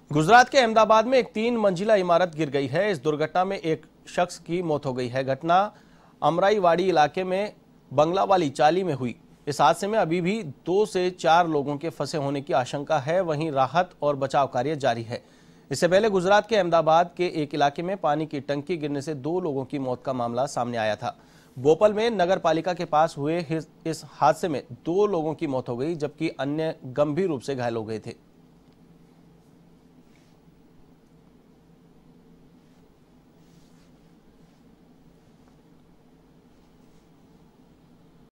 गुजरात के अहमदाबाद में एक 3 मंजिला इमारत गिर गई है। इस दुर्घटना में एक शख्स की मौत हो गई है। घटना अमराईवाड़ी इलाके में बंगला वाली चाली में हुई। इस हादसे में अभी भी 2 से 4 लोगों के फंसे होने की आशंका है। वहीं राहत और बचाव कार्य जारी है। इससे पहले गुजरात के अहमदाबाद के एक इलाके में पानी की टंकी गिरने से 2 लोगों की मौत का मामला सामने आया था। बोपल में नगर पालिका के पास हुए इस हादसे में 2 लोगों की मौत हो गई, जबकि अन्य गंभीर रूप से घायल हो गए थे।